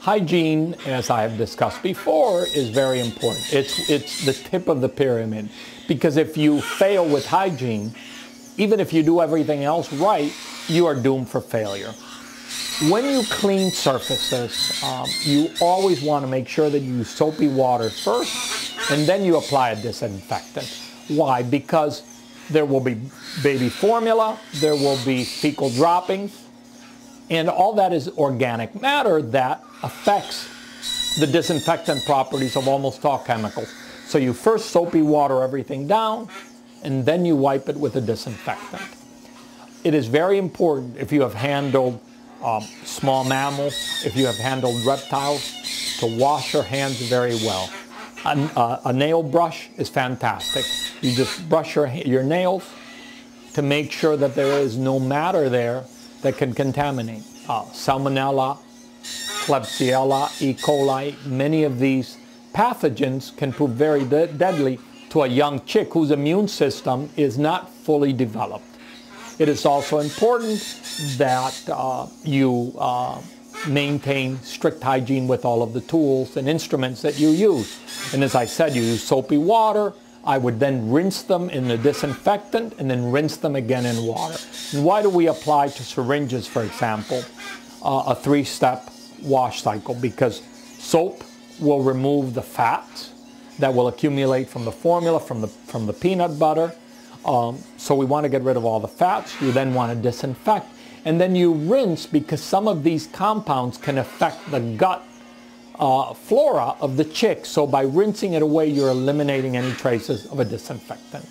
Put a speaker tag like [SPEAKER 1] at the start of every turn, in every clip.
[SPEAKER 1] Hygiene, as I have discussed before, is very important. It's the tip of the pyramid, because if you fail with hygiene, even if you do everything else right, you are doomed for failure. When you clean surfaces, you always want to make sure that you use soapy water first, and then you apply a disinfectant. Why? Because there will be baby formula, there will be fecal droppings, and all that is organic matter that affects the disinfectant properties of almost all chemicals. So you first soapy water everything down, and then you wipe it with a disinfectant. It is very important, if you have handled small mammals, if you have handled reptiles, to wash your hands very well. A nail brush is fantastic. You just brush your nails to make sure that there is no matter there that can contaminate. Salmonella, Klebsiella, E. coli, many of these pathogens can prove very deadly to a young chick whose immune system is not fully developed. It is also important that you maintain strict hygiene with all of the tools and instruments that you use. And as I said, you use soapy water. I would then rinse them in the disinfectant and then rinse them again in water. And why do we apply to syringes, for example, a 3-step wash cycle? Because soap will remove the fats that will accumulate from the formula, from the peanut butter. So we want to get rid of all the fats. You then want to disinfect. And then you rinse, because some of these compounds can affect the gut flora of the chick. So by rinsing it away, you're eliminating any traces of a disinfectant.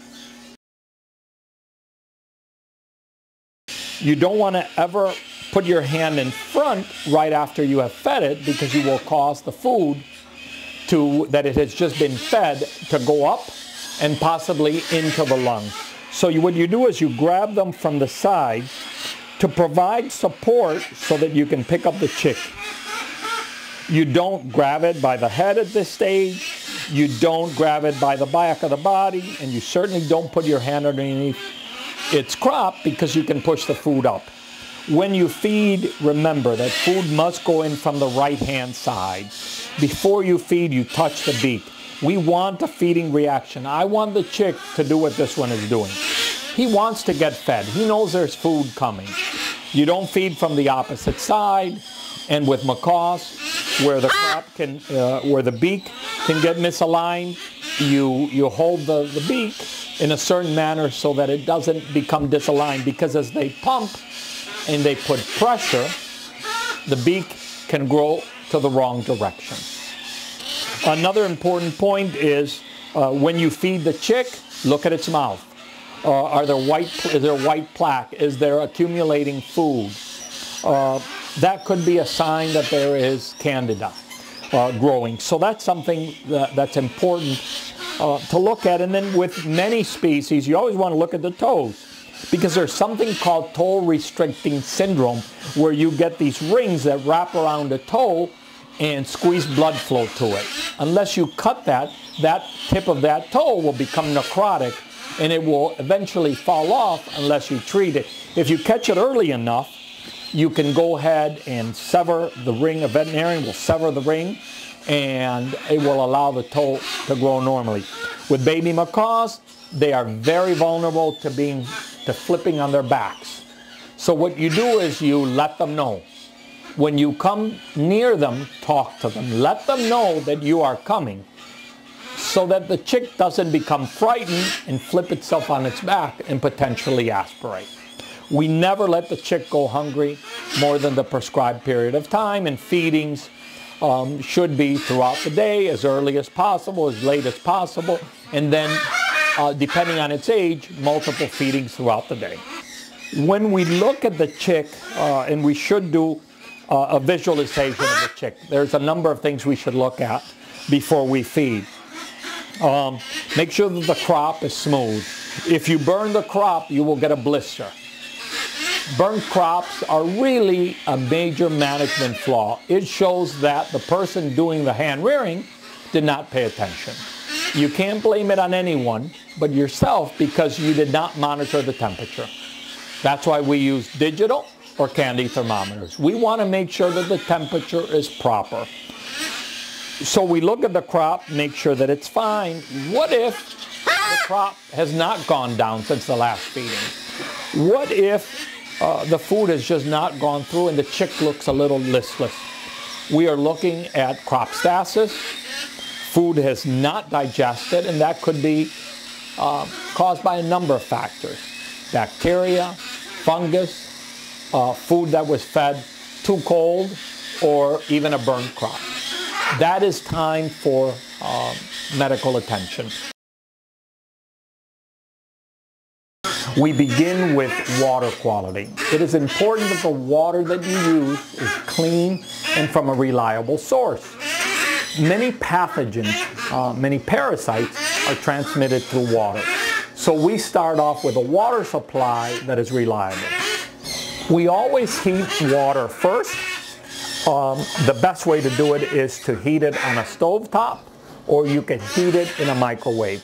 [SPEAKER 1] You don't want to ever put your hand in front right after you have fed it, because you will cause the food that it has just been fed to go up and possibly into the lungs. So what you do is you grab them from the side to provide support so that you can pick up the chick. You don't grab it by the head at this stage, you don't grab it by the back of the body, and you certainly don't put your hand underneath its crop, because you can push the food up. When you feed, remember that food must go in from the right-hand side. Before you feed, you touch the beak. We want a feeding reaction. I want the chick to do what this one is doing. He wants to get fed. He knows there's food coming. You don't feed from the opposite side. And with macaws, where the crop can, where the beak can get misaligned, you hold the beak in a certain manner so that it doesn't become disaligned. Because as they pump and they put pressure, the beak can grow to the wrong direction. Another important point is when you feed the chick, look at its mouth. Is there white plaque? Is there accumulating food? That could be a sign that there is candida growing. So that's something that's important to look at. And then with many species, you always want to look at the toes, because there's something called toe restricting syndrome, where you get these rings that wrap around the toe and squeeze blood flow to it. Unless you cut that tip of that toe will become necrotic, and it will eventually fall off unless you treat it. If you catch it early enough, you can go ahead and sever the ring. A veterinarian will sever the ring, and it will allow the toe to grow normally. With baby macaws, they are very vulnerable to flipping on their backs. So what you do is you let them know. When you come near them, talk to them. Let them know that you are coming, so that the chick doesn't become frightened and flip itself on its back and potentially aspirate. We never let the chick go hungry more than the prescribed period of time, and feedings should be throughout the day, as early as possible, as late as possible, and then depending on its age, multiple feedings throughout the day. When we look at the chick, and we should do a visualization of the chick, there's a number of things we should look at before we feed. Make sure that the crop is smooth. If you burn the crop, you will get a blister. Burnt crops are really a major management flaw. It shows that the person doing the hand rearing did not pay attention. You can't blame it on anyone but yourself, because you did not monitor the temperature. That's why we use digital or candy thermometers. We want to make sure that the temperature is proper. So we look at the crop, make sure that it's fine. What if the crop has not gone down since the last feeding? What if the food has just not gone through and the chick looks a little listless? We are looking at crop stasis. Food has not digested, and that could be caused by a number of factors. Bacteria, fungus, food that was fed too cold, or even a burnt crop. That is time for medical attention. We begin with water quality. It is important that the water that you use is clean and from a reliable source. Many pathogens, many parasites are transmitted through water. So we start off with a water supply that is reliable. We always heat water first. The best way to do it is to heat it on a stovetop, or you can heat it in a microwave.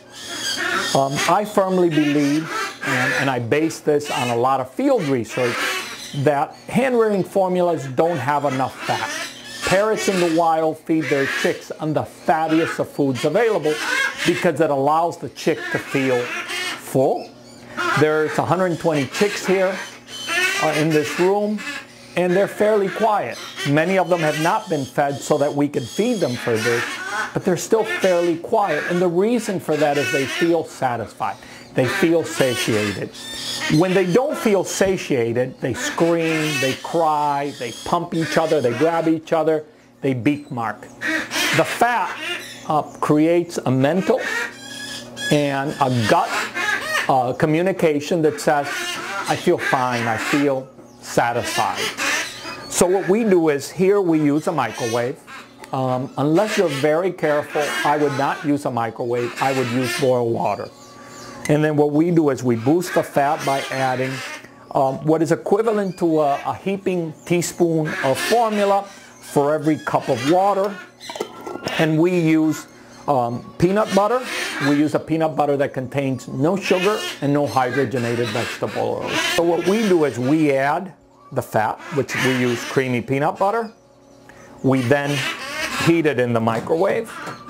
[SPEAKER 1] I firmly believe, and I base this on a lot of field research, that hand-rearing formulas don't have enough fat. Parrots in the wild feed their chicks on the fattiest of foods available because it allows the chick to feel full. There's 120 chicks here in this room, and they're fairly quiet. Many of them have not been fed so that we can feed them for this, but they're still fairly quiet. And the reason for that is they feel satisfied. They feel satiated. When they don't feel satiated, they scream, they cry, they pump each other, they grab each other, they beak mark. The fat creates a mental and a gut communication that says, I feel fine, I feel satisfied. So what we do is, here we use a microwave. Unless you're very careful, I would not use a microwave, I would use boiled water. And then what we do is we boost the fat by adding what is equivalent to a heaping teaspoon of formula for every cup of water. And we use peanut butter. We use a peanut butter that contains no sugar and no hydrogenated vegetable oils. So what we do is we add the fat, which we use creamy peanut butter. We then heat it in the microwave.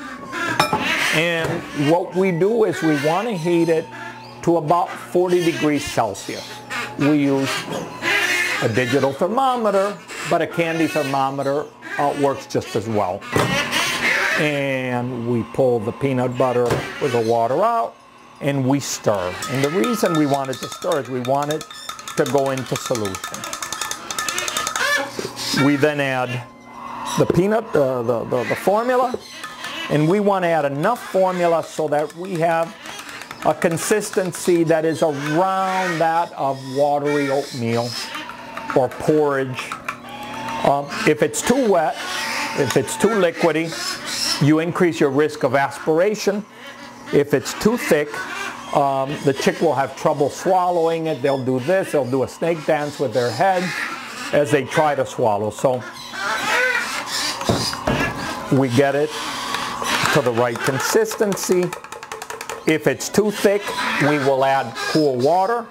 [SPEAKER 1] And what we do is we want to heat it to about 40 degrees Celsius. We use a digital thermometer, but a candy thermometer works just as well. And we pull the peanut butter with the water out, and we stir. And the reason we want it to stir is we want it to go into solution. We then add the the formula, and we want to add enough formula so that we have a consistency that is around that of watery oatmeal or porridge. If it's too wet, if it's too liquidy, you increase your risk of aspiration. If it's too thick, the chick will have trouble swallowing it. They'll do this, they'll do a snake dance with their head as they try to swallow. So we get it to the right consistency. If it's too thick, we will add cool water.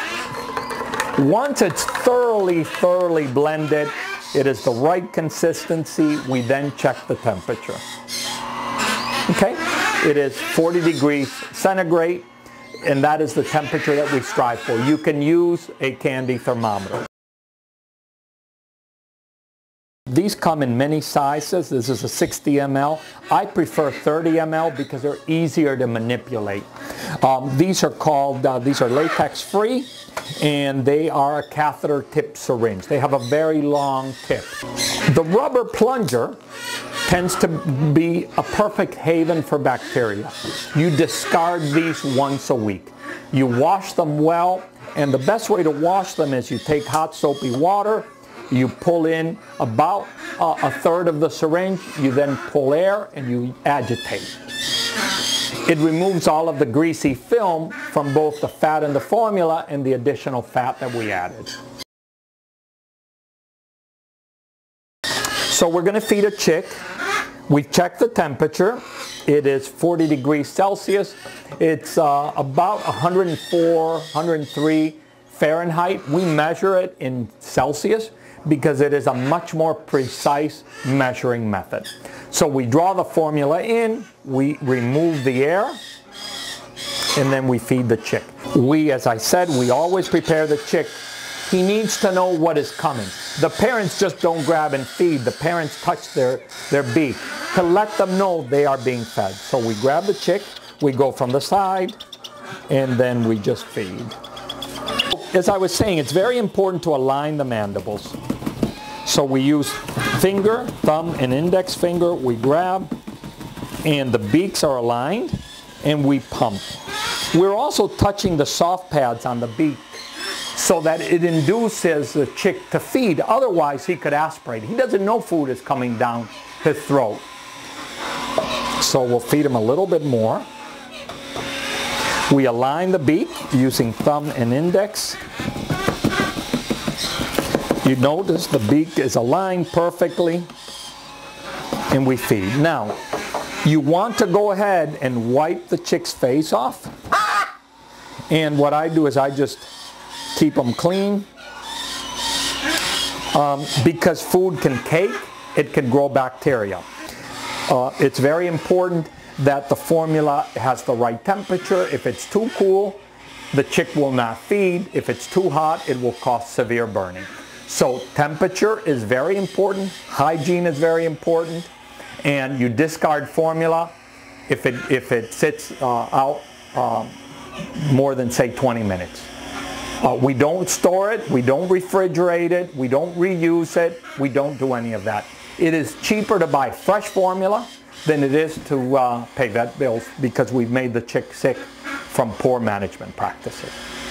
[SPEAKER 1] Once it's thoroughly blended, it is the right consistency, we then check the temperature. Okay? It is 40 degrees centigrade, and that is the temperature that we strive for. You can use a candy thermometer. These come in many sizes. This is a 60 ml. I prefer 30 ml because they're easier to manipulate. These are latex free, and they are a catheter tip syringe. They have a very long tip. The rubber plunger tends to be a perfect haven for bacteria. You discard these once a week. You wash them well, and the best way to wash them is you take hot soapy water, you pull in about a third of the syringe, you then pull air and you agitate. It removes all of the greasy film from both the fat in the formula and the additional fat that we added. So we're going to feed a chick. We've checked the temperature. It is 40 degrees Celsius. It's about 104, 103 Fahrenheit. We measure it in Celsius because it is a much more precise measuring method. So we draw the formula in, we remove the air, and then we feed the chick. As I said, we always prepare the chick. He needs to know what is coming. The parents just don't grab and feed. The parents touch their beak to let them know they are being fed. So we grab the chick, we go from the side, and then we just feed. As I was saying, it's very important to align the mandibles. So we use finger, thumb, and index finger. We grab, and the beaks are aligned, and we pump. We're also touching the soft pads on the beak so that it induces the chick to feed. Otherwise, he could aspirate. He doesn't know food is coming down his throat. So we'll feed him a little bit more. We align the beak using thumb and index. You notice the beak is aligned perfectly, and we feed. Now, you want to go ahead and wipe the chick's face off. And what I do is I just keep them clean. Because food can cake, it can grow bacteria. It's very important that the formula has the right temperature. If it's too cool, the chick will not feed. If it's too hot, it will cause severe burning. So temperature is very important. Hygiene is very important. And you discard formula if it sits out more than, say, 20 minutes. We don't store it, we don't refrigerate it, we don't reuse it, we don't do any of that. It is cheaper to buy fresh formula than it is to pay vet bills because we've made the chick sick from poor management practices.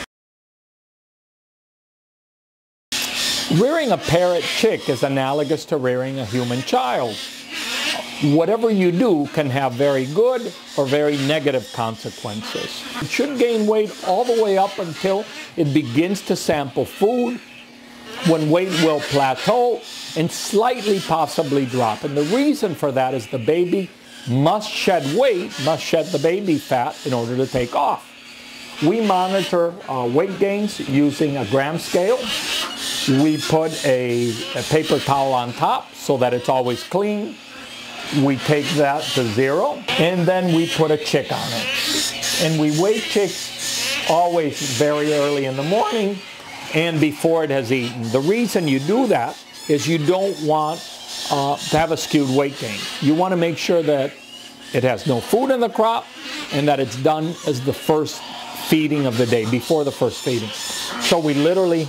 [SPEAKER 1] Rearing a parrot chick is analogous to rearing a human child. Whatever you do can have very good or very negative consequences. It should gain weight all the way up until it begins to sample food, when weight will plateau and slightly possibly drop. And the reason for that is the baby must shed weight, must shed the baby fat in order to take off. We monitor weight gains using a gram scale. We put a paper towel on top so that it's always clean. We take that to 0, and then we put a chick on it. And we weigh chicks always very early in the morning and before it has eaten. The reason you do that is you don't want to have a skewed weight gain. You want to make sure that it has no food in the crop and that it's done as the first feeding of the day, before the first feeding. So we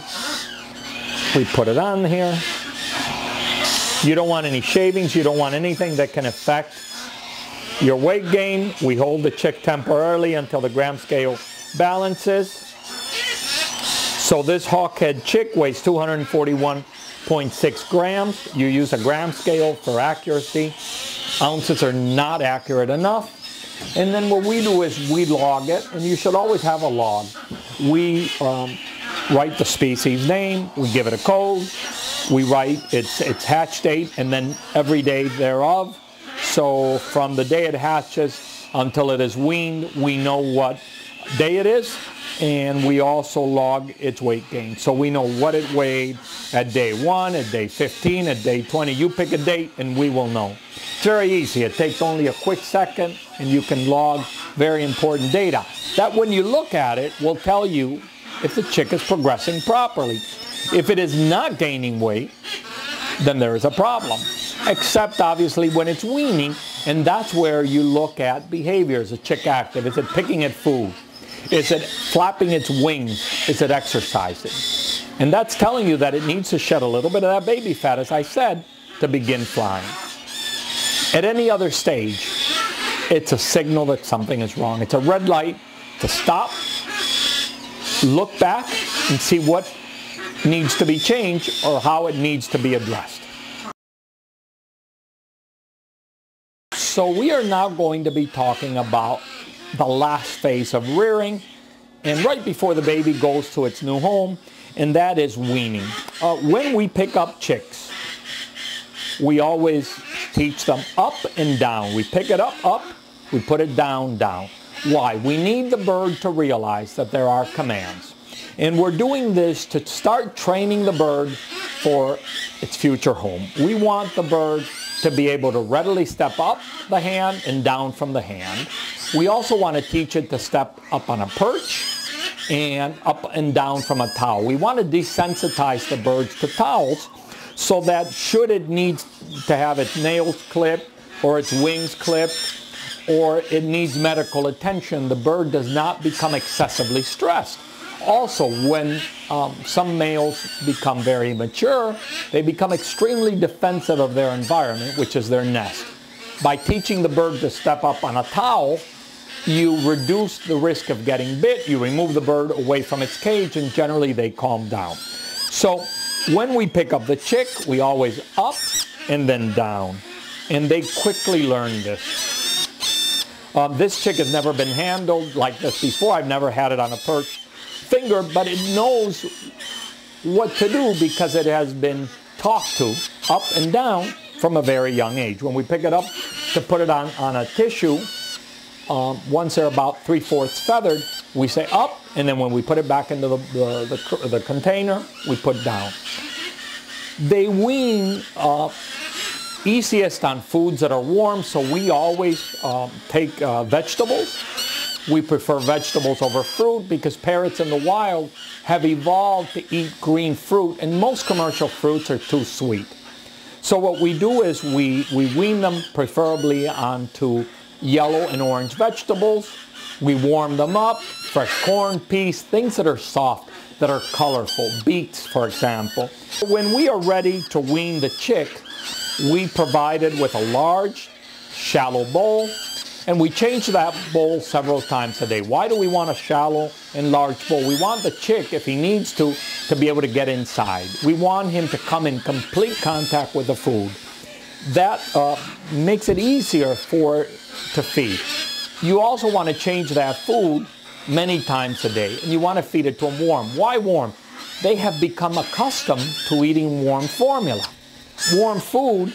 [SPEAKER 1] put it on here. You don't want any shavings, you don't want anything that can affect your weight gain. We hold the chick temporarily until the gram scale balances. So this hawkhead chick weighs 241.6 grams. You use a gram scale for accuracy. Ounces are not accurate enough. And then what we do is we log it, and you should always have a log. We write the species name, we give it a code, we write its hatch date, and then every day thereof. So from the day it hatches until it is weaned, we know what day it is, and we also log its weight gain. So we know what it weighed at day 1, at day 15, at day 20. You pick a date and we will know. It's very easy. It takes only a quick second and you can log very important data. That, when you look at it, will tell you if the chick is progressing properly. If it is not gaining weight, then there is a problem. Except obviously when it's weaning, and that's where you look at behavior. Is the chick active? Is it picking at food? Is it flapping its wings? Is it exercising? And that's telling you that it needs to shed a little bit of that baby fat, as I said, to begin flying. At any other stage, it's a signal that something is wrong. It's a red light to stop, look back, and see what needs to be changed or how it needs to be addressed. So we are now going to be talking about the last phase of rearing, and right before the baby goes to its new home, and that is weaning. When we pick up chicks, we always teach them up and down. We pick it up, we put it down, down. Why? We need the bird to realize that there are commands. And we're doing this to start training the bird for its future home. We want the bird to be able to readily step up the hand and down from the hand. We also want to teach it to step up on a perch and up and down from a towel. We want to desensitize the birds to towels so that should it need to have its nails clipped or its wings clipped or it needs medical attention, the bird does not become excessively stressed. Also, when some males become very mature, they become extremely defensive of their environment, which is their nest. By teaching the bird to step up on a towel, you reduce the risk of getting bit, you remove the bird away from its cage, and generally they calm down. So when we pick up the chick, we always up and then down. And they quickly learn this. This chick has never been handled like this before. I've never had it on a perch finger, but it knows what to do because it has been taught to up and down from a very young age. When we pick it up to put it on a tissue, once they're about 3/4 feathered, we say up, and then when we put it back into the container, we put down. They wean easiest on foods that are warm, so we always take vegetables. We prefer vegetables over fruit because parrots in the wild have evolved to eat green fruit, and most commercial fruits are too sweet. So what we do is we wean them preferably onto yellow and orange vegetables. We warm them up, fresh corn, peas, things that are soft, that are colorful, beets, for example. When we are ready to wean the chick, we provide it with a large, shallow bowl, and we change that bowl several times a day. Why do we want a shallow and large bowl? We want the chick, if he needs to be able to get inside. We want him to come in complete contact with the food. That makes it easier to feed. You also want to change that food many times a day, and you want to feed it to them warm. Why warm? They have become accustomed to eating warm formula. Warm food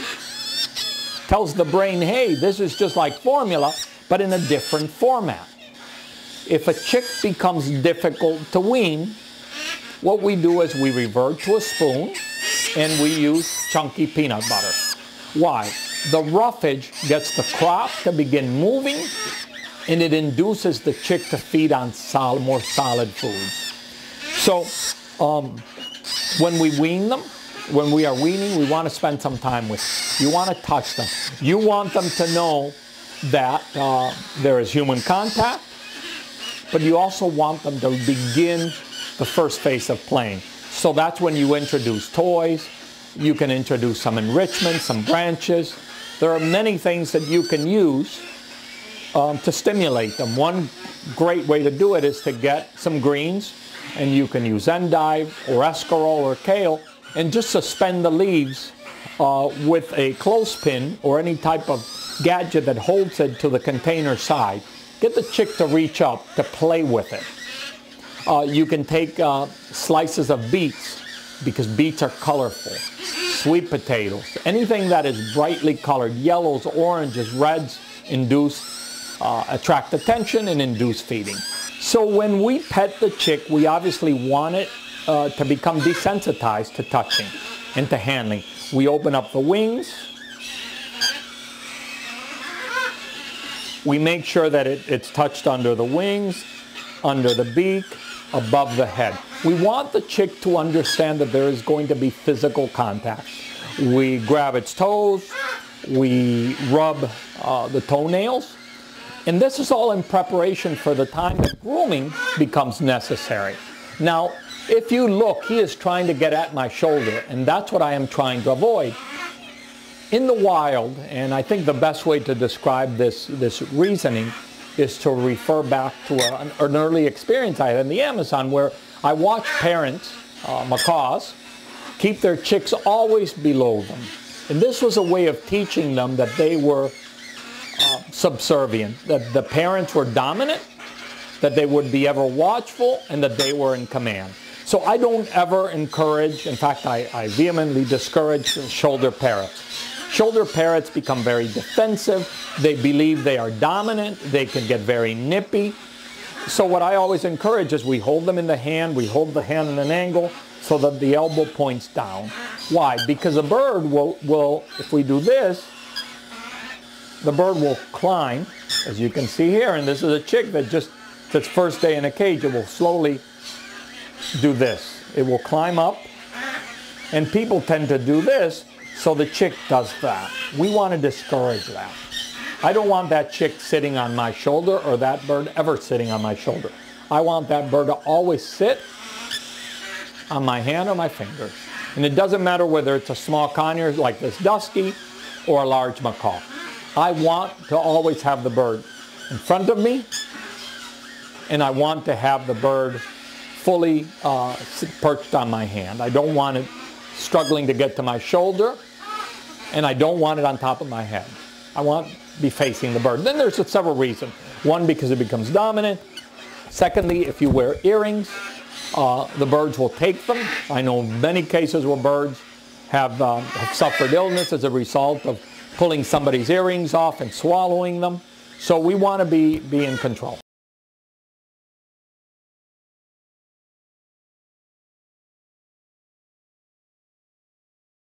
[SPEAKER 1] tells the brain, hey, this is just like formula, but in a different format. If a chick becomes difficult to wean, what we do is we revert to a spoon and we use chunky peanut butter. Why? The roughage gets the crop to begin moving, and it induces the chick to feed on more solid foods. So when we wean them, when we are weaning, we want to spend some time with them. You want to touch them. You want them to know that there is human contact, but you also want them to begin the first phase of playing. So that's when you introduce toys. You can introduce some enrichment, some branches. There are many things that you can use to stimulate them. One great way to do it is to get some greens, and you can use endive or escarole or kale, and just suspend the leaves with a clothespin or any type of gadget that holds it to the container side. Get the chick to reach up to play with it. You can take slices of beets, because beets are colorful. Sweet potatoes, anything that is brightly colored, yellows, oranges, reds, attract attention and induce feeding. So when we pet the chick, we obviously want it to become desensitized to touching and to handling. We open up the wings. We make sure that it's touched under the wings, under the beak, above the head. We want the chick to understand that there is going to be physical contact. We grab its toes, we rub the toenails, and this is all in preparation for the time that grooming becomes necessary. Now, if you look, he is trying to get at my shoulder, and that's what I am trying to avoid. In the wild, and I think the best way to describe this reasoning is to refer back to an early experience I had in the Amazon, where I watched parents, macaws, keep their chicks always below them. And this was a way of teaching them that they were subservient, that the parents were dominant, that they would be ever watchful, and that they were in command. So I don't ever encourage, in fact, I vehemently discourage shoulder parrots. Shoulder parrots become very defensive. They believe they are dominant. They can get very nippy. So what I always encourage is we hold them in the hand, we hold the hand in an angle so that the elbow points down. Why? Because a bird will, if we do this, the bird will climb, as you can see here, and this is a chick that just, it's its first day in a cage, it will slowly do this. It will climb up, and people tend to do this, so the chick does that. We want to discourage that. I don't want that chick sitting on my shoulder or that bird ever sitting on my shoulder. I want that bird to always sit on my hand or my finger. And it doesn't matter whether it's a small conure like this dusky or a large macaw. I want to always have the bird in front of me, and I want to have the bird fully perched on my hand. I don't want it struggling to get to my shoulder, and I don't want it on top of my head. I want to be facing the bird. Then there's several reasons. One, because it becomes dominant. Secondly, if you wear earrings, the birds will take them. I know many cases where birds have suffered illness as a result of pulling somebody's earrings off and swallowing them. So we want to be in control.